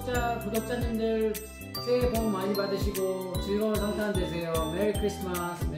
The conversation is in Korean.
구독자님들 새해 복 많이 받으시고 즐거운 성탄 되세요. 메리 크리스마스.